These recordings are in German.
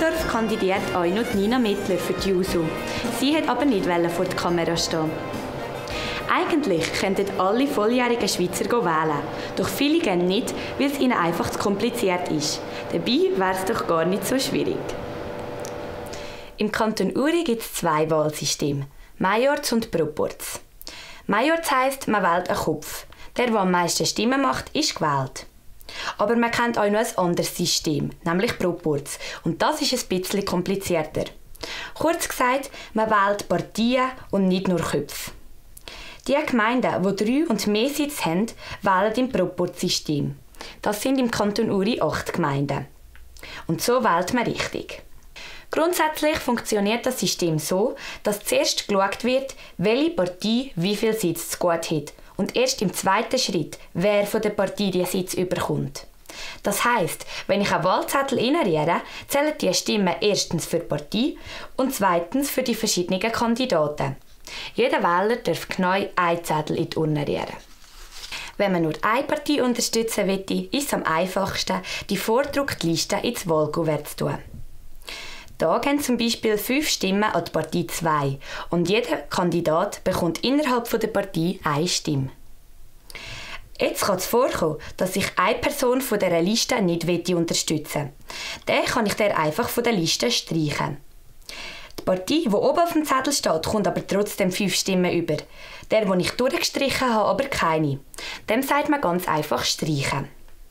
Altdorf kandidiert auch noch Nina Mittler für die JUSO. Sie hat aber nicht vor der Kamera stehen. Eigentlich könnten alle volljährigen Schweizer wählen, doch viele gehen nicht, weil es ihnen einfach zu kompliziert ist. Dabei wäre es doch gar nicht so schwierig. Im Kanton Uri gibt es 2 Wahlsysteme, Majorz und Proporz. Majorz heisst, man wählt einen Kopf. Der am meisten Stimmen macht, ist gewählt. Aber man kennt auch noch ein anderes System, nämlich Proporz. Und das ist ein bisschen komplizierter. Kurz gesagt, man wählt Partien und nicht nur Köpfe. Die Gemeinden, die 3 und mehr Sitze haben, wählen im Proporzsystem. Das sind im Kanton Uri 8 Gemeinden. Und so wählt man richtig. Grundsätzlich funktioniert das System so, dass zuerst geschaut wird, welche Partei wie viel Sitz zu gut hat und erst im zweiten Schritt, wer von der Partei den Sitz überkommt. Das heisst, wenn ich einen Wahlzettel reinrühre, zählen die Stimmen erstens für die Partei und zweitens für die verschiedenen Kandidaten. Jeder Wähler darf genau einen Zettel in die Urne rühren. Wenn man nur eine Partei unterstützen möchte, ist es am einfachsten, die vordruckte Liste ins Wahlkuvert zu tun. Da gehen zum Beispiel 5 Stimmen an die Partei 2 und jeder Kandidat bekommt innerhalb der Partei eine Stimme. Jetzt kann es vorkommen, dass ich eine Person von dieser Liste nicht unterstützen will. Dann kann ich den einfach von der Liste streichen. Die Partei, die oben auf dem Zettel steht, kommt aber trotzdem 5 Stimmen über. Der, den ich durchgestrichen habe, aber keine. Dem sagt man ganz einfach streichen.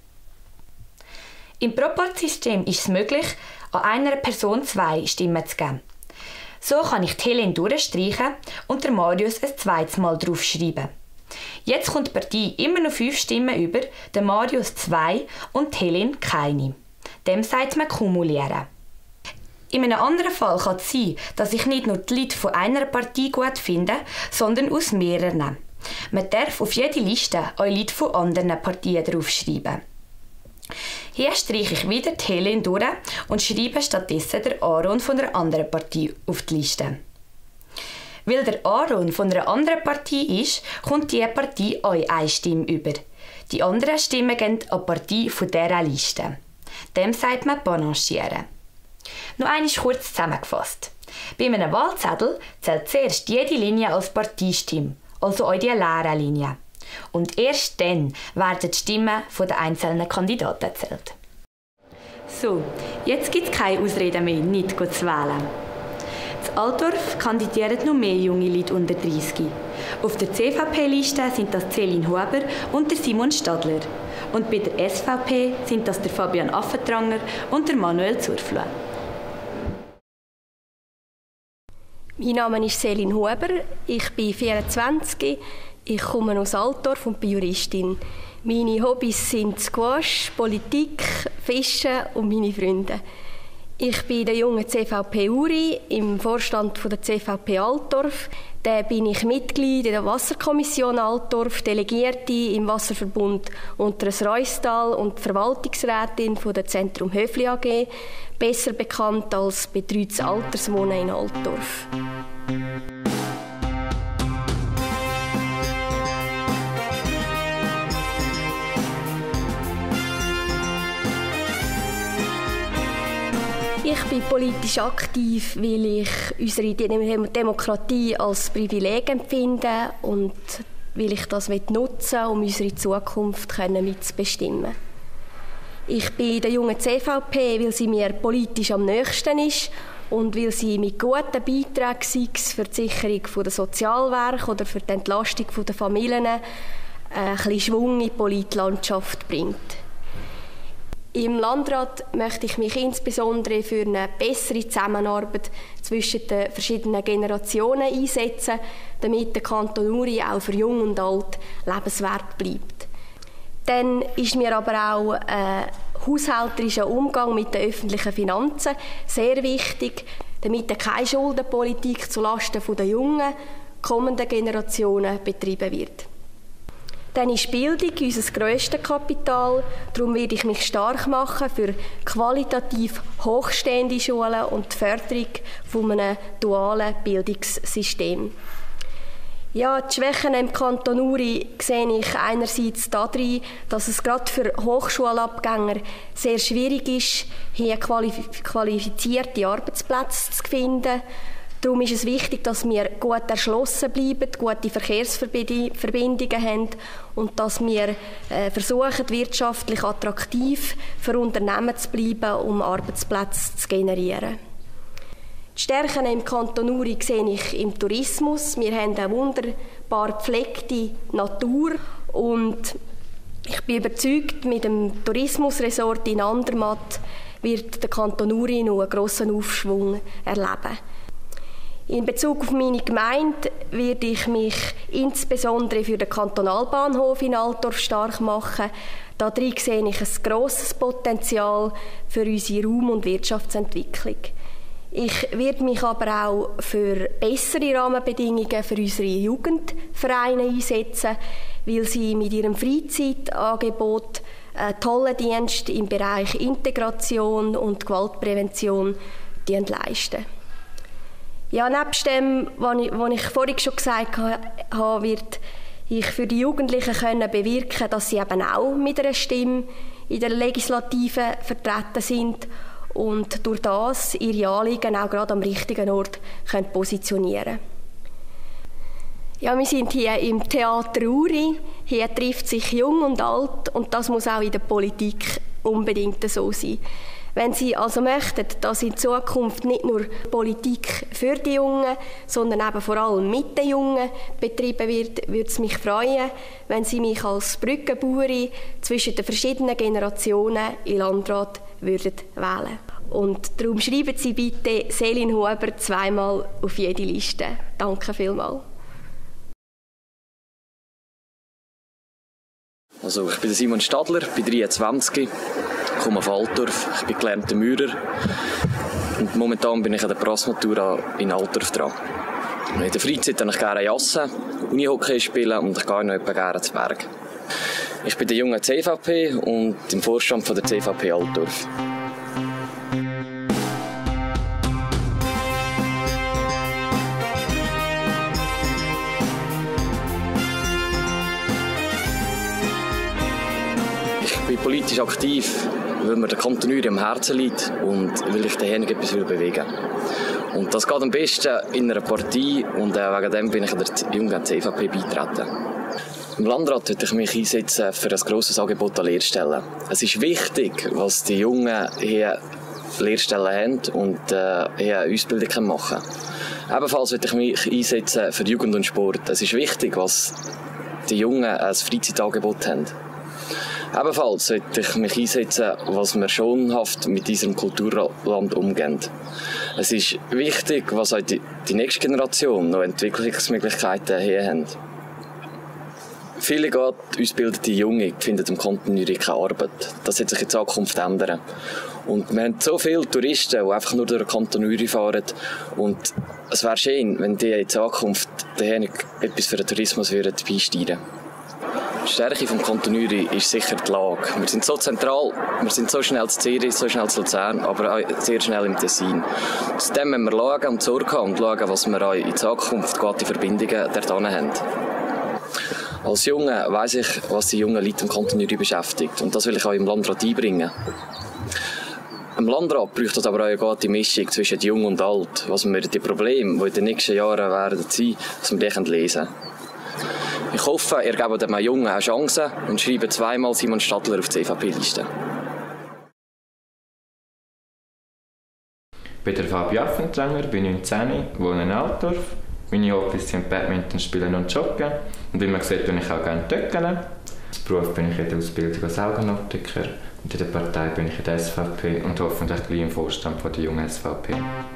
Im Proporzsystem ist es möglich, an einer Person 2 Stimmen zu geben. So kann ich die Helene durchstreichen und der Marius ein zweites Mal draufschreiben. Jetzt kommt die Partei immer noch 5 Stimmen über, der Marius 2 und die Helene keine. Dem sagt man kumulieren. In einem anderen Fall kann es sein, dass ich nicht nur die Leute von einer Partei gut finde, sondern aus mehreren. Man darf auf jede Liste auch Leute von anderen Partien draufschreiben. Hier streiche ich wieder die Helene durch und schreibe stattdessen den Aaron von einer anderen Partei auf die Liste. Weil der Aaron von einer anderen Partei ist, kommt diese Partei auch eine Stimme über. Die anderen Stimmen gehen an die Partei von dieser Liste. Dem sagt man panaschieren. Noch einmal kurz zusammengefasst. Bei einem Wahlzettel zählt zuerst jede Linie als Parteistimme, also auch die leeren Linien. Und erst dann werden die Stimmen der einzelnen Kandidaten gezählt. So, jetzt gibt es keine Ausreden mehr, nicht zu wählen. In Altdorf kandidieren noch mehr junge Leute unter 30. Auf der CVP-Liste sind das Céline Huber und der Simon Stadler. Und bei der SVP sind das der Fabian Affentranger und der Manuel Zurfler. Mein Name ist Céline Huber, ich bin 24, ich komme aus Altdorf und bin Juristin. Meine Hobbys sind Squash, Politik, Fischen und meine Freunde. Ich bin der jungen CVP Uri im Vorstand der CVP Altdorf. Da bin ich Mitglied in der Wasserkommission Altdorf, Delegierte im Wasserverbund Unteres-Reustal und Verwaltungsrätin der Zentrum Höfli AG, besser bekannt als betreutes Alterswohnen in Altdorf. Ich bin politisch aktiv, weil ich unsere Demokratie als Privileg empfinde und weil ich das nutzen will, um unsere Zukunft mitzubestimmen. Ich bin in der jungen CVP, weil sie mir politisch am nächsten ist und weil sie mit guten Beiträgen, sei es für die Sicherung der Sozialwerke oder für die Entlastung der Familien, ein bisschen Schwung in die Politlandschaft bringt. Im Landrat möchte ich mich insbesondere für eine bessere Zusammenarbeit zwischen den verschiedenen Generationen einsetzen, damit der Kanton Uri auch für Jung und Alt lebenswert bleibt. Dann ist mir aber auch ein haushälterischer Umgang mit den öffentlichen Finanzen sehr wichtig, damit keine Schuldenpolitik zulasten der jungen, kommenden Generationen betrieben wird. Dann ist Bildung unser grösstes Kapital. Darum werde ich mich stark machen für qualitativ hochstehende Schulen und die Förderung von einem dualen Bildungssystem. Ja, die Schwächen im Kanton Uri sehe ich einerseits darin, dass es gerade für Hochschulabgänger sehr schwierig ist, hier qualifizierte Arbeitsplätze zu finden. Darum ist es wichtig, dass wir gut erschlossen bleiben, gute Verkehrsverbindungen haben und dass wir versuchen, wirtschaftlich attraktiv für Unternehmen zu bleiben, um Arbeitsplätze zu generieren. Die Stärken im Kanton Uri sehe ich im Tourismus. Wir haben eine wunderbar gepflegte Natur und ich bin überzeugt, mit dem Tourismusresort in Andermatt wird der Kanton Uri noch einen grossen Aufschwung erleben. In Bezug auf meine Gemeinde werde ich mich insbesondere für den Kantonalbahnhof in Altdorf stark machen. Darin sehe ich ein grosses Potenzial für unsere Raum- und Wirtschaftsentwicklung. Ich werde mich aber auch für bessere Rahmenbedingungen für unsere Jugendvereine einsetzen, weil sie mit ihrem Freizeitangebot einen tollen Dienst im Bereich Integration und Gewaltprävention leisten. Ja, nebst dem, was ich vorhin schon gesagt habe, wird ich für die Jugendlichen bewirken können, dass sie eben auch mit einer Stimme in der Legislative vertreten sind und durch das ihre Anliegen auch gerade am richtigen Ort positionieren können. Ja, wir sind hier im Theater Uri. Hier trifft sich Jung und Alt und das muss auch in der Politik unbedingt so sein. Wenn Sie also möchten, dass in Zukunft nicht nur Politik für die Jungen, sondern eben vor allem mit den Jungen betrieben wird, würde es mich freuen, wenn Sie mich als Brückenbauerin zwischen den verschiedenen Generationen in Landrat würden wählen. Und darum schreiben Sie bitte Selin Huber 2-mal auf jede Liste. Danke vielmals. Also ich bin Simon Stadler, bin 23, komme auf Altdorf, ich bin gelernter Maurer und momentan bin ich an der Prasmatura in Altdorf dran. In der Freizeit habe ich gerne Jassen, Unihockey spielen und ich gehe noch gerne zu Berg. Ich bin der junge CVP und im Vorstand von der CVP Altdorf. Ich bin politisch aktiv, weil mir der Kanton Uri am Herzen liegt und weil ich dahin etwas bewegen will. Und das geht am besten in einer Partei und wegen dem bin ich der jungen CVP beitreten. Im Landrat möchte ich mich einsetzen für ein grosses Angebot an Lehrstellen. Es ist wichtig, was die Jungen hier Lehrstellen haben und hier eine Ausbildung machen können. Ebenfalls möchte ich mich einsetzen für Jugend und Sport. Es ist wichtig, was die Jungen als Freizeitangebot haben. Ebenfalls sollte ich mich einsetzen, was wir schonhaft mit diesem Kulturland umgehen. Es ist wichtig, was auch die nächste Generation noch Entwicklungsmöglichkeiten hier haben. Viele gut ausgebildete Junge finden im Kanton Uri keine Arbeit. Das wird sich in Zukunft ändern. Und wir haben so viele Touristen, die einfach nur durch den Kanton Uri fahren. Und es wäre schön, wenn die in Zukunft etwas für den Tourismus beisteuern würden. Die Stärke des Kanton Uri ist sicher die Lage. Wir sind so zentral, wir sind so schnell zu Zürich, so schnell zu Luzern, aber auch sehr schnell im Tessin. Zudem müssen wir schauen und Sorge haben und schauen, was wir auch in Zukunft gute Verbindungen dort haben. Als Junge weiss ich, was die jungen Leute im Kanton Uri beschäftigt und das will ich auch im Landrat einbringen. Im Landrat braucht es aber auch eine gute Mischung zwischen Jung und Alt, was wir die Probleme, die in den nächsten Jahren werden sein, dass wir die lesen können. Ich hoffe, ihr gebt dem Jungen eine Chance und schreibt 2-mal Simon Stadler auf die CVP-Liste. Ich bin der Fabio Affentränger, bin 19, wohne in Altdorf. Meine Hobbys sind Badminton spielen und joggen. Und wie man sieht, bin ich auch gerne töckeln. Als Beruf bin ich in der Ausbildung als Augenoptiker. Und in der Partei bin ich in der SVP und hoffentlich gleich im Vorstand von der jungen SVP.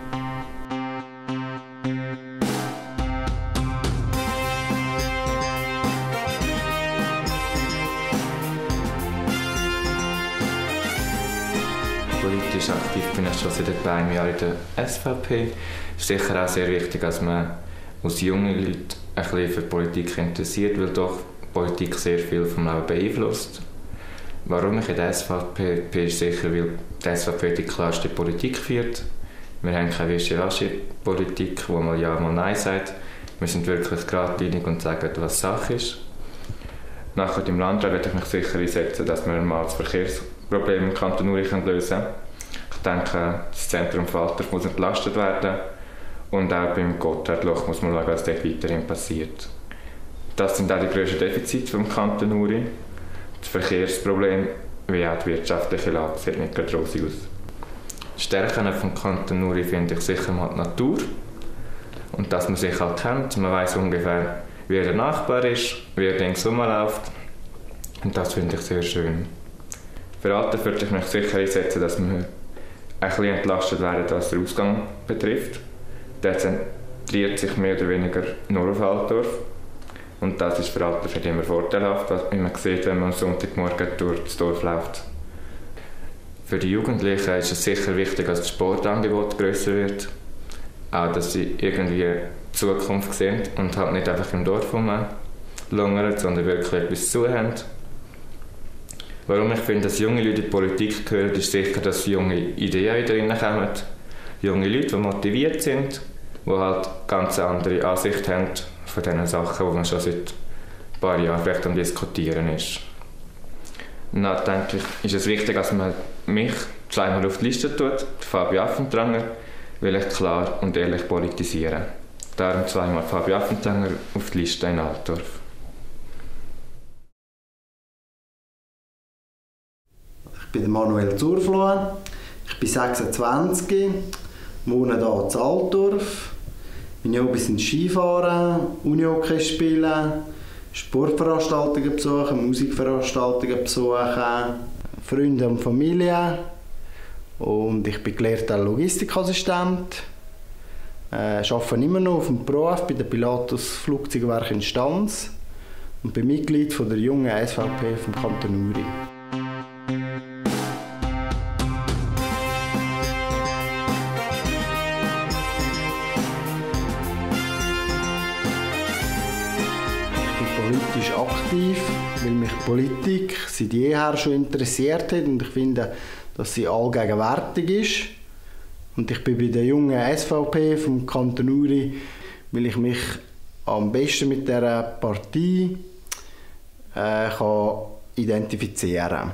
Politisch aktiv bin ich schon seit etwa einem Jahr in der SVP. Es ist sicher auch sehr wichtig, dass man als junge Leute ein bisschen für Politik interessiert, weil doch Politik sehr viel vom Leben beeinflusst. Warum ich in der SVP bin, ist sicher, weil die SVP die klarste Politik führt. Wir haben keine wischiwaschi-Politik, wo man ja mal Nein sagt. Wir sind wirklich geradlinig und sagen, was Sache ist. Nachher im Landrat werde ich mich sicher einsetzen, dass wir mal das Verkehrsproblem im Kanton Uri lösen können. Ich denke, das Zentrum Falter muss entlastet werden und auch beim Gotthardloch muss man schauen, was dort weiterhin passiert. Das sind auch die grössten Defizite des Kanton Uri. Das Verkehrsproblem wie auch die wirtschaftliche Lage sieht nicht gerade rosig aus. Die Stärken des Kanton Uri finde ich sicher mal die Natur. Und dass man sich halt kennt, man weiss ungefähr, wie der Nachbar ist, wie er ringsherum läuft. Und das finde ich sehr schön. Für Alter würde ich mich sicher einsetzen, dass wir ein bisschen entlastet werden, was den Ausgang betrifft. Der zentriert sich mehr oder weniger nur auf Altdorf. Und das ist für Alter immer vorteilhaft, wie man sieht, wenn man am Sonntagmorgen durch das Dorf läuft. Für die Jugendlichen ist es sicher wichtig, dass das Sportangebot grösser wird. Auch, dass sie irgendwie Zukunft sehen und halt nicht einfach im Dorf rumlungern, sondern wirklich etwas zu haben. Warum ich finde, dass junge Leute in die Politik gehören, ist sicher, dass junge Ideen wieder reinkommen. Junge Leute, die motiviert sind, die halt ganz andere Ansicht haben von den Sachen, die man schon seit ein paar Jahren vielleicht am Diskutieren ist. Und dann denke ich, ist es wichtig, dass man mich zweimal auf die Liste tut, Fabio Affentanger, will ich klar und ehrlich politisieren. Darum zweimal Fabio Affentanger auf die Liste in Altdorf. Ich bin Manuel Zurfloh, ich bin 26, wohne hier in Altdorf. Meine Hobbys sind Skifahren, Unihockey spielen, Sportveranstaltungen besuchen, Musikveranstaltungen besuchen, Freunde und Familie. Und ich bin gelehrter Logistikassistent. Arbeite immer noch auf dem Beruf bei der Pilatus Flugzeugwerk in Stanz und bin Mitglied von der jungen SVP vom Kanton Uri. Politisch aktiv, weil mich Politik seit jeher schon interessiert hat und ich finde, dass sie allgegenwärtig ist. Und ich bin bei der jungen SVP vom Kanton Uri, weil ich mich am besten mit dieser Partei kann identifizieren kann.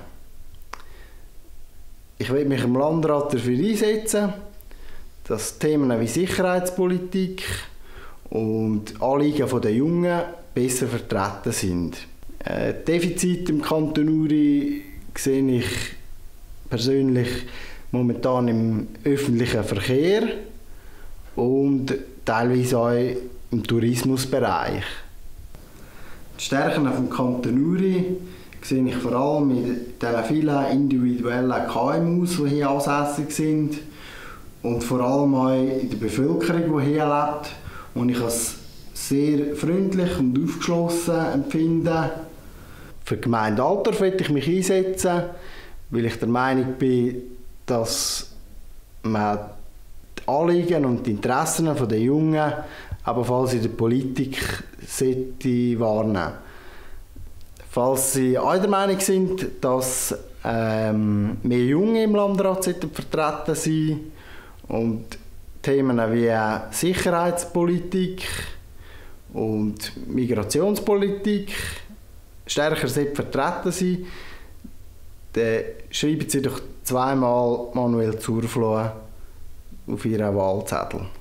Ich will mich im Landrat dafür einsetzen, dass Themen wie Sicherheitspolitik und Anliegen der Jungen besser vertreten sind. Defizite im Kanton Uri sehe ich persönlich momentan im öffentlichen Verkehr und teilweise auch im Tourismusbereich. Die Stärken des Kanton Uri sehe ich vor allem mit den vielen individuellen KMUs, die hier ansässig sind und vor allem auch in der Bevölkerung, die hier lebt. Und ich als sehr freundlich und aufgeschlossen empfinde. Für die Gemeinde Altdorf möchte ich mich einsetzen, weil ich der Meinung bin, dass man die Anliegen und die Interessen der Jungen ebenfalls in der Politik wahrnehmen. Falls Sie auch der Meinung sind, dass mehr Junge im Landrat vertreten sein und Themen wie Sicherheitspolitik und Migrationspolitik stärker vertreten sind, dann schreiben Sie doch zweimal Manuel Zurfloh auf Ihren Wahlzettel.